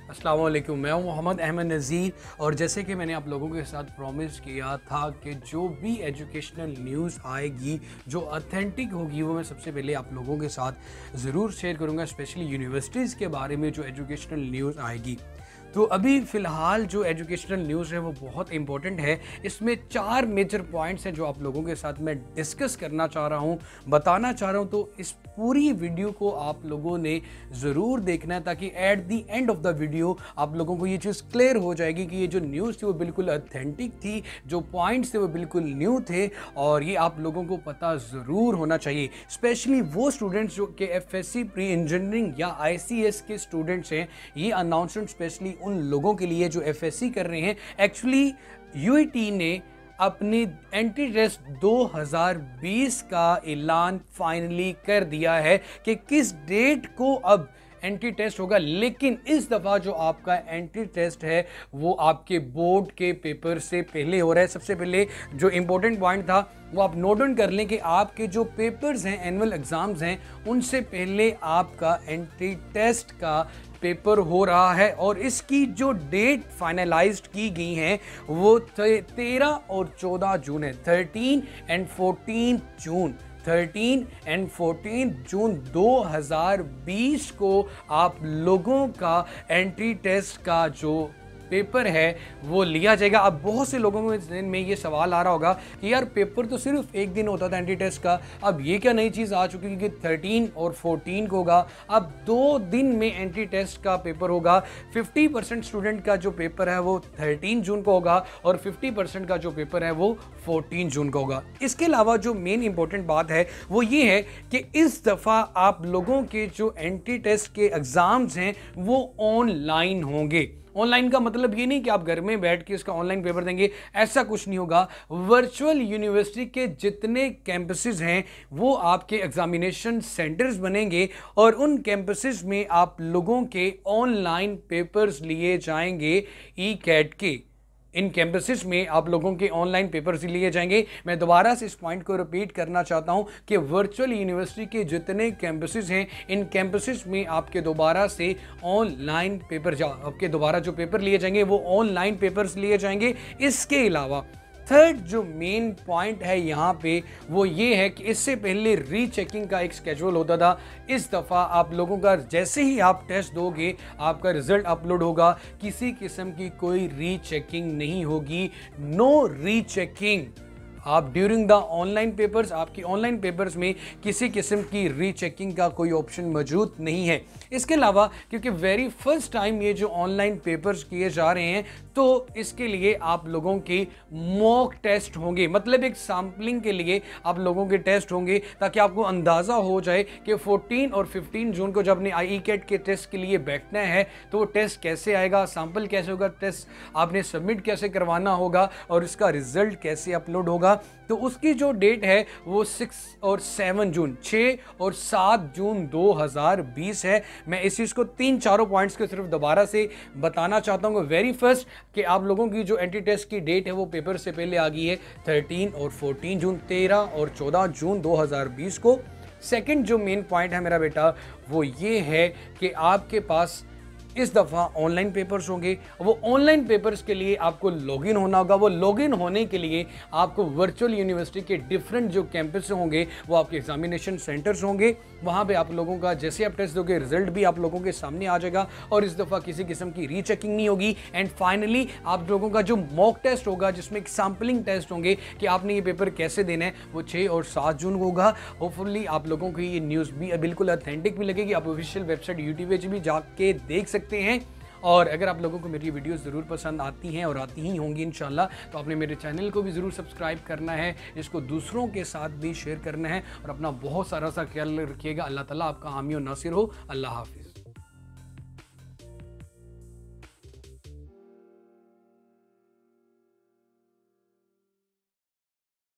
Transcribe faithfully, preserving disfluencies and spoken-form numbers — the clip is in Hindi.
अस्सलाम वालेकुम, मैं हूं मोहम्मद अहमद नज़ीर और जैसे कि मैंने आप लोगों के साथ प्रॉमिस किया था कि जो भी एजुकेशनल न्यूज़ आएगी, जो ऑथेंटिक होगी, वो मैं सबसे पहले आप लोगों के साथ ज़रूर शेयर करूंगा, स्पेशली यूनिवर्सिटीज़ के बारे में जो एजुकेशनल न्यूज़ आएगी। तो अभी फ़िलहाल जो एजुकेशनल न्यूज़ है वो बहुत इंपॉर्टेंट है। इसमें चार मेजर पॉइंट्स हैं जो आप लोगों के साथ मैं डिस्कस करना चाह रहा हूँ, बताना चाह रहा हूँ। तो इस पूरी वीडियो को आप लोगों ने ज़रूर देखना है ताकि at the end of the video आप लोगों को ये चीज़ क्लियर हो जाएगी कि ये जो न्यूज़ थी वो बिल्कुल ऑथेंटिक थी, जो पॉइंट्स थे वो बिल्कुल न्यू थे और ये आप लोगों को पता ज़रूर होना चाहिए। स्पेशली वो स्टूडेंट्स जो कि F S C pre engineering या आई सी एस के स्टूडेंट्स हैं, ये अनाउंसमेंट स्पेशली उन लोगों के लिए जो एफ एस सी कर रहे हैं। एक्चुअली यू ई टी ने अपनी एंट्री टेस्ट दो हज़ार बीस का ऐलान फाइनली कर दिया है कि किस डेट को अब एंट्री टेस्ट होगा, लेकिन इस दफ़ा जो आपका एंट्री टेस्ट है वो आपके बोर्ड के पेपर से पहले हो रहा है। सबसे पहले जो इम्पोर्टेंट पॉइंट था वो आप नोट डाउन कर लें कि आपके जो पेपर्स हैं, एनुअल एग्ज़ाम्स हैं, उनसे पहले आपका एंट्री टेस्ट का पेपर हो रहा है और इसकी जो डेट फाइनलाइज्ड की गई हैं वो तेरह और चौदह जून है। Thirteen and fourteen June thirteen and fourteen June दो हज़ार बीस को आप लोगों का एंट्री टेस्ट का जो पेपर है वो लिया जाएगा। अब बहुत से लोगों के ज़हन में ये सवाल आ रहा होगा कि यार पेपर तो सिर्फ एक दिन होता था एंट्री टेस्ट का, अब ये क्या नई चीज़ आ चुकी है कि थर्टीन और फोर्टीन को होगा, अब दो दिन में एंट्री टेस्ट का पेपर होगा। फिफ्टी परसेंट स्टूडेंट का जो पेपर है वो थर्टीन जून को होगा और फिफ्टी परसेंट का जो पेपर है वो फोर्टीन जून को होगा। इसके अलावा जो मेन इंपॉर्टेंट बात है वो ये है कि इस दफ़ा आप लोगों के जो एंट्री टेस्ट के एग्ज़ाम्स हैं वो ऑनलाइन होंगे। ऑनलाइन का मतलब ये नहीं कि आप घर में बैठ के इसका ऑनलाइन पेपर देंगे, ऐसा कुछ नहीं होगा। वर्चुअल यूनिवर्सिटी के जितने कैंपसेस हैं वो आपके एग्जामिनेशन सेंटर्स बनेंगे और उन कैंपसेस में आप लोगों के ऑनलाइन पेपर्स लिए जाएंगे ई कैट के। इन कैंपसेस में आप लोगों के ऑनलाइन पेपर्स लिए जाएंगे। मैं दोबारा से इस पॉइंट को रिपीट करना चाहता हूं कि वर्चुअल यूनिवर्सिटी के जितने कैंपसेस हैं, इन कैंपसेस में आपके दोबारा से ऑनलाइन पेपर जा आपके दोबारा जो पेपर लिए जाएंगे वो ऑनलाइन पेपर्स लिए जाएंगे। इसके अलावा थर्ड जो मेन पॉइंट है यहाँ पे वो ये है कि इससे पहले रीचेकिंग का एक स्केड्यूल होता था। इस दफ़ा आप लोगों का जैसे ही आप टेस्ट दोगे आपका रिजल्ट अपलोड होगा, किसी किस्म की कोई रीचेकिंग नहीं होगी। No rechecking. आप ड्यूरिंग द ऑनलाइन पेपर्स, आपकी ऑनलाइन पेपर्स में किसी किस्म की रीचेकिंग का कोई ऑप्शन मौजूद नहीं है। इसके अलावा क्योंकि वेरी फर्स्ट टाइम ये जो ऑनलाइन पेपर्स किए जा रहे हैं तो इसके लिए आप लोगों के मॉक टेस्ट होंगे, मतलब एक सैम्पलिंग के लिए आप लोगों के टेस्ट होंगे ताकि आपको अंदाज़ा हो जाए कि फोर्टीन और फिफ्टीन जून को जब अपने आई कैट के टेस्ट के लिए बैठना है तो वो टेस्ट कैसे आएगा, सैम्पल कैसे होगा, टेस्ट आपने सबमिट कैसे करवाना होगा और इसका रिजल्ट कैसे अपलोड होगा। तो उसकी जो डेट है वो सिक्स और सेवन जून छः और सात जून दो हज़ार बीस है। मैं इस चीज़ को तीन चारों पॉइंट्स को सिर्फ दोबारा से बताना चाहता हूँ। वेरी फर्स्ट कि आप लोगों की जो एंट्री टेस्ट की डेट है वो पेपर से पहले आ गई है थर्टीन और फोर्टीन जून, तेरह और चौदह जून दो हज़ार बीस को। सेकंड जो मेन पॉइंट है मेरा बेटा वो ये है कि आपके पास इस दफ़ा ऑनलाइन पेपर्स होंगे। वो ऑनलाइन पेपर्स के लिए आपको लॉगिन होना होगा। वो लॉगिन होने के लिए आपको वर्चुअल यूनिवर्सिटी के डिफरेंट जो कैंपस होंगे वो आपके एग्जामिनेशन सेंटर्स होंगे, वहाँ पे आप लोगों का जैसे आप टेस्ट दोगे रिजल्ट भी आप लोगों के सामने आ जाएगा और इस दफ़ा किसी किस्म की रीचेकिंग नहीं होगी। एंड फाइनली आप लोगों का जो मॉक टेस्ट होगा जिसमें एक सैम्पलिंग टेस्ट होंगे कि आपने ये पेपर कैसे देना है, वो छः और सात जून को होगा। होपफुली आप लोगों को ये न्यूज़ भी बिल्कुल ऑथेंटिक भी लगेगी। आप ऑफिशियल वेबसाइट यूट्यूब पे भी जाके देख सकते हैं। और अगर आप लोगों को मेरी वीडियोस ज़रूर पसंद आती हैं और आती ही होंगी इंशाल्लाह, तो आपने मेरे चैनल को भी ज़रूर सब्सक्राइब करना है, इसको दूसरों के साथ भी शेयर करना है और अपना बहुत सारा सा ख्याल रखिएगा। अल्लाह ताला आपका हामी और नासिर हो। अल्लाह हाफिज़।